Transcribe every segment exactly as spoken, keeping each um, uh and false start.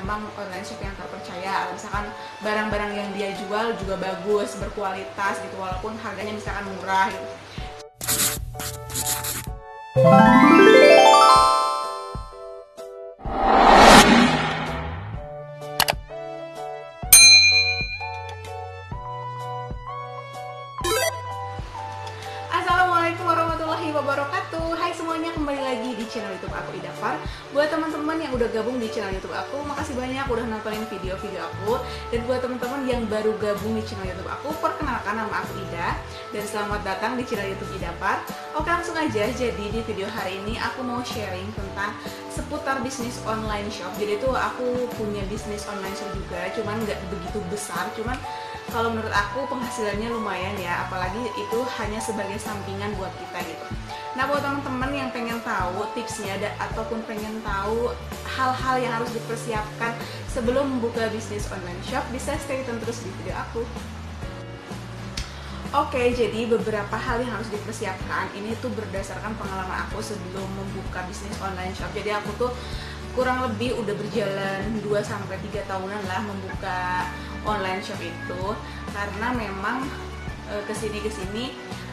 memang online shop yang terpercaya. Misalkan barang-barang yang dia jual juga bagus, berkualitas gitu, walaupun harganya misalkan murah gitu. Assalamualaikum warahmatullahi wabarakatuh. Hai semuanya, kembali lagi di channel YouTube aku, Idafar. Buat teman-teman yang udah gabung di channel YouTube aku, makasih banyak udah nontonin video-video aku. Dan buat teman-teman yang baru gabung di channel YouTube aku, perkenalkan nama aku Ida dan selamat datang di channel YouTube Idafar. Oke, langsung aja. Jadi di video hari ini aku mau sharing tentang seputar bisnis online shop. Jadi tuh aku punya bisnis online shop juga, cuman nggak begitu besar, cuman kalau menurut aku penghasilannya lumayan ya, apalagi itu hanya sebagai sampingan buat kita gitu. Nah, buat teman-teman yang pengen tahu tipsnya da, ataupun pengen tahu hal-hal yang harus dipersiapkan sebelum membuka bisnis online shop, bisa stay tune terus di video aku. Oke, jadi beberapa hal yang harus dipersiapkan ini tuh berdasarkan pengalaman aku sebelum membuka bisnis online shop. Jadi aku tuh kurang lebih udah berjalan dua sampai tiga tahunan lah membuka online shop itu, karena memang e, kesini-kesini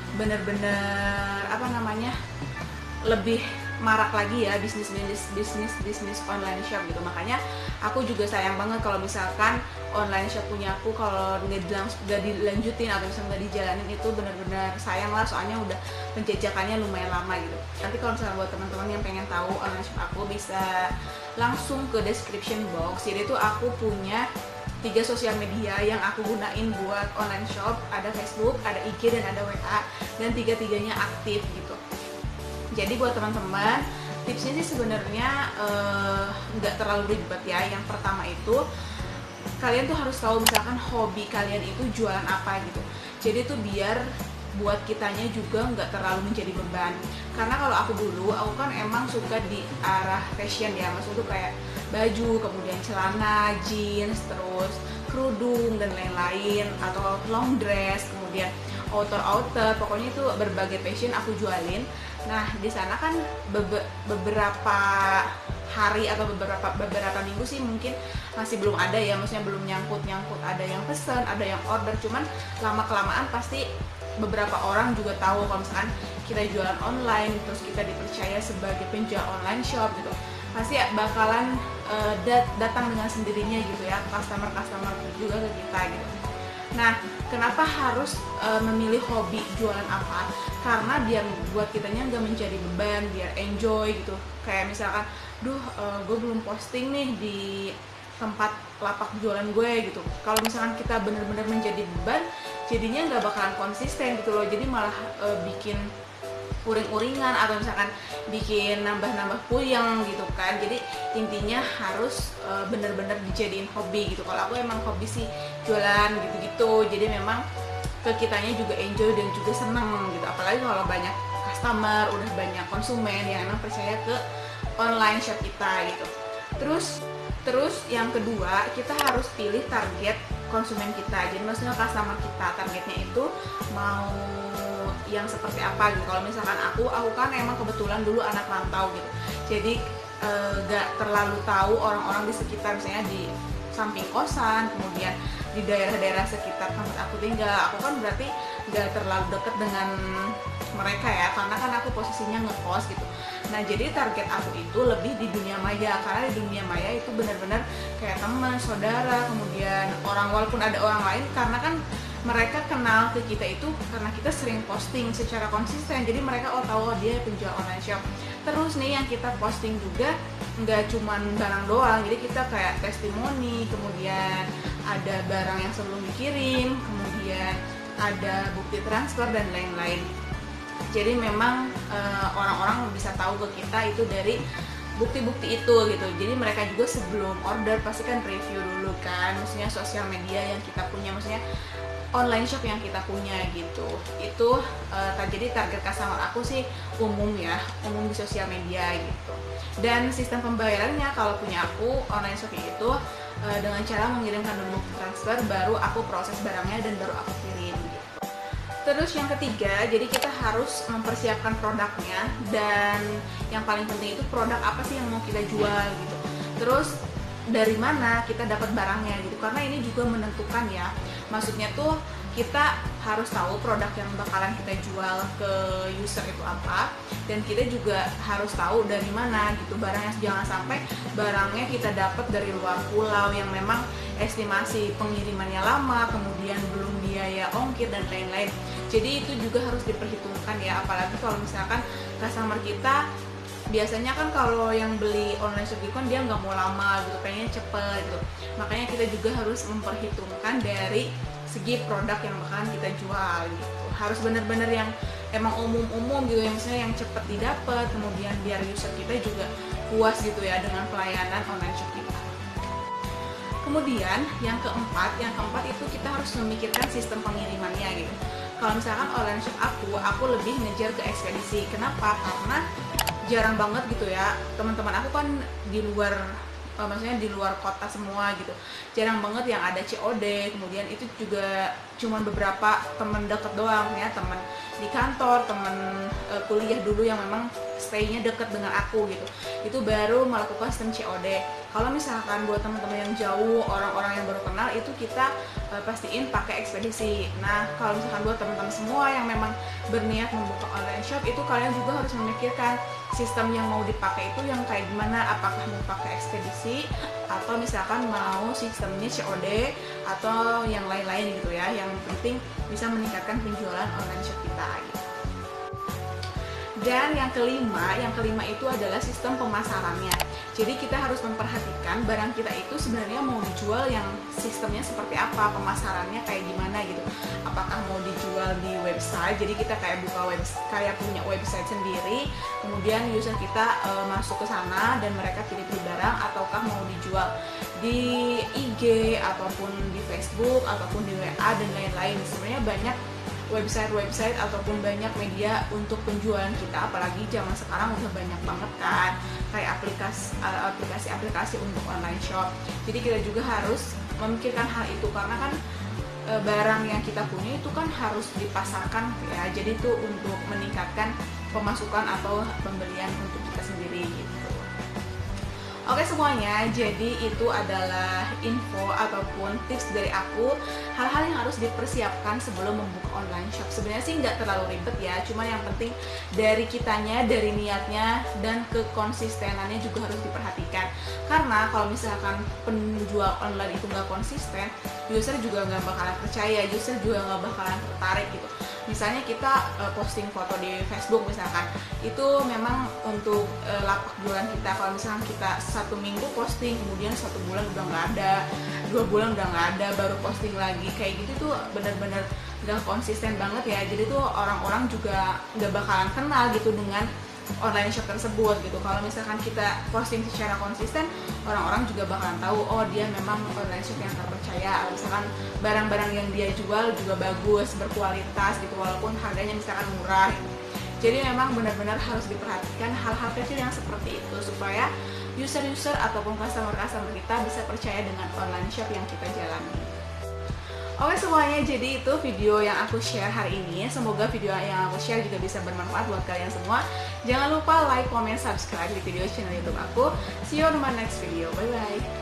bener-bener apa namanya lebih marak lagi ya bisnis bisnis bisnis bisnis online shop gitu. Makanya aku juga sayang banget kalau misalkan online shop punya aku kalau nggak dilanjutin atau misalnya nggak dijalanin, itu bener-bener sayang lah, soalnya udah penjajakannya lumayan lama gitu. Nanti kalau misalnya buat teman-teman yang pengen tahu online shop aku, bisa langsung ke description box. Jadi tuh aku punya tiga sosial media yang aku gunain buat online shop, ada Facebook, ada I G, dan ada W A, dan tiga-tiganya aktif gitu. Jadi buat teman-teman, tipsnya sih sebenarnya nggak uh, terlalu ribet ya. Yang pertama itu kalian tuh harus tahu misalkan hobi kalian itu jualan apa gitu. Jadi tuh biar buat kitanya juga nggak terlalu menjadi beban. Karena kalau aku dulu, aku kan emang suka di arah fashion ya, maksudnya tuh kayak baju, kemudian celana, jeans, terus kerudung dan lain-lain, atau long dress, kemudian outer-outer, pokoknya itu berbagai fashion aku jualin. Nah, di sana kan bebe beberapa hari atau beberapa beberapa minggu sih mungkin masih belum ada ya, maksudnya belum nyangkut-nyangkut ada yang pesen, ada yang order, cuman lama-kelamaan pasti beberapa orang juga tahu kalau misalkan kita jualan online, terus kita dipercaya sebagai penjual online shop gitu, pasti bakalan uh, dat datang dengan sendirinya gitu ya, customer-customer juga ke kita gitu. Nah, kenapa harus uh, memilih hobi jualan apa? Karena biar buat kitanya nggak menjadi beban, biar enjoy gitu. Kayak misalkan, duh uh, gue belum posting nih di tempat lapak jualan gue gitu. Kalau misalkan kita bener-bener menjadi beban, jadinya nggak bakalan konsisten gitu loh. Jadi malah uh, bikin uring-uringan atau misalkan bikin nambah-nambah puyeng gitu kan. Jadi intinya harus uh, bener-bener dijadiin hobi gitu. Kalau aku emang hobi sih jualan gitu-gitu, jadi memang ke kitanya juga enjoy dan juga seneng gitu. Apalagi kalau banyak customer, udah banyak konsumen yang emang percaya ke online shop kita gitu. Terus terus yang kedua, kita harus pilih target konsumen kita. Jadi maksudnya customer kita, targetnya itu mau yang seperti apa gitu. Kalau misalkan aku, aku kan emang kebetulan dulu anak rantau gitu. Jadi e, gak terlalu tahu orang-orang di sekitar, misalnya di samping kosan, kemudian di daerah-daerah sekitar tempat aku tinggal. Aku kan berarti gak terlalu deket dengan mereka ya, karena kan aku posisinya ngekos gitu. Nah, jadi target aku itu lebih di dunia maya, karena di dunia maya itu benar-benar kayak teman, saudara, kemudian orang, walaupun ada orang lain, karena kan mereka kenal ke kita itu karena kita sering posting secara konsisten. Jadi mereka oh tahu oh, dia penjual online shop. Terus nih yang kita posting juga nggak cuman barang doang, jadi kita kayak testimoni, kemudian ada barang yang sebelum dikirim, kemudian ada bukti transfer dan lain-lain. Jadi memang orang-orang e, bisa tahu ke kita itu dari bukti-bukti itu gitu. Jadi mereka juga sebelum order pasti kan review dulu kan, maksudnya sosial media yang kita punya, maksudnya online shop yang kita punya gitu. Itu uh, jadi target customer aku sih umum ya, umum di sosial media gitu. Dan sistem pembayarannya kalau punya aku online shop itu uh, dengan cara mengirimkan dulu transfer, baru aku proses barangnya dan baru aku kirim gitu. Terus yang ketiga, jadi kita harus mempersiapkan produknya, dan yang paling penting itu produk apa sih yang mau kita jual gitu. Terus dari mana kita dapat barangnya gitu, karena ini juga menentukan ya. Maksudnya tuh kita harus tahu produk yang bakalan kita jual ke user itu apa, dan kita juga harus tahu dari mana gitu barangnya. Jangan sampai barangnya kita dapat dari luar pulau yang memang estimasi pengirimannya lama, kemudian belum biaya ongkir dan lain-lain. Jadi itu juga harus diperhitungkan ya, apalagi kalau misalkan customer kita biasanya kan kalau yang beli online shop gitu kan dia nggak mau lama gitu, pengen cepet gitu. Makanya kita juga harus memperhitungkan dari segi produk yang bakalan kita jual gitu. Harus bener-bener yang emang umum-umum gitu ya, misalnya yang cepet didapat, kemudian biar user kita juga puas gitu ya dengan pelayanan online shop kita. Kemudian yang keempat, yang keempat itu kita harus memikirkan sistem pengirimannya gitu. Kalau misalkan online shop aku, aku lebih ngejar ke ekspedisi. Kenapa? Karena jarang banget gitu ya, teman-teman aku kan di luar, uh, maksudnya di luar kota semua gitu, jarang banget yang ada C O D. Kemudian itu juga cuman beberapa temen deket doang ya, temen di kantor, temen uh, kuliah dulu yang memang stay-nya deket dengan aku gitu, itu baru melakukan sistem C O D. Kalau misalkan buat teman-teman yang jauh, orang-orang yang baru kenal, itu kita uh, pastiin pakai ekspedisi. Nah, kalau misalkan buat teman-teman semua yang memang berniat membuka online shop, itu kalian juga harus memikirkan sistem yang mau dipakai itu yang kayak gimana, apakah mau pakai ekspedisi atau misalkan mau sistemnya C O D atau yang lain-lain gitu ya. Yang penting bisa meningkatkan penjualan online shop kita gitu. Dan yang kelima, yang kelima itu adalah sistem pemasarannya. Jadi kita harus memperhatikan barang kita itu sebenarnya mau dijual yang sistemnya seperti apa, pemasarannya kayak gimana gitu. Apakah mau dijual di website, jadi kita kayak buka web, kayak punya website sendiri, kemudian user kita e, masuk ke sana dan mereka pilih-pilih barang, ataukah mau dijual di I G ataupun di Facebook ataupun di W A dan lain-lain. Sebenarnya banyak website-website ataupun banyak media untuk penjualan kita, apalagi zaman sekarang udah banyak banget kan kayak aplikasi aplikasi-aplikasi untuk online shop. Jadi kita juga harus memikirkan hal itu, karena kan e, barang yang kita punya itu kan harus dipasarkan ya. Jadi itu untuk meningkatkan pemasukan atau pembelian untuk kita sendiri gitu. Oke semuanya, jadi itu adalah info ataupun tips dari aku, hal-hal yang harus dipersiapkan sebelum membuka online shop. Sebenarnya sih nggak terlalu ribet ya, cuma yang penting dari kitanya, dari niatnya, dan kekonsistenannya juga harus diperhatikan. Karena kalau misalkan penjual online itu nggak konsisten, user juga nggak bakalan percaya, user juga nggak bakalan tertarik gitu. Misalnya kita uh, posting foto di Facebook misalkan, itu memang untuk uh, lapak jualan kita. Kalau misalkan kita satu minggu posting, kemudian satu bulan udah nggak ada, dua bulan udah nggak ada, baru posting lagi, kayak gitu tuh bener-bener nggak konsisten banget ya. Jadi tuh orang-orang juga nggak bakalan kenal gitu dengan online shop tersebut gitu. Kalau misalkan kita posting secara konsisten, orang-orang juga bakalan tahu, oh dia memang online shop yang terpercaya. Misalkan barang-barang yang dia jual juga bagus, berkualitas gitu, walaupun harganya misalkan murah gitu. Jadi memang benar-benar harus diperhatikan hal-hal kecil yang seperti itu, supaya user-user ataupun customer-customer kita bisa percaya dengan online shop yang kita jalani. Oke semuanya, jadi itu video yang aku share hari ini. Semoga video yang aku share juga bisa bermanfaat buat kalian semua. Jangan lupa like, comment, subscribe di video channel YouTube aku. See you on my next video. Bye bye.